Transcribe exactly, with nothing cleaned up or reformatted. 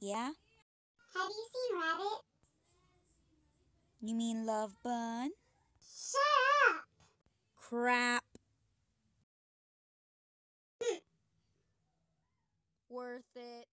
Yeah? Have you seen Rabbit? You mean Love Bun? Shut up! Crap. Worth it.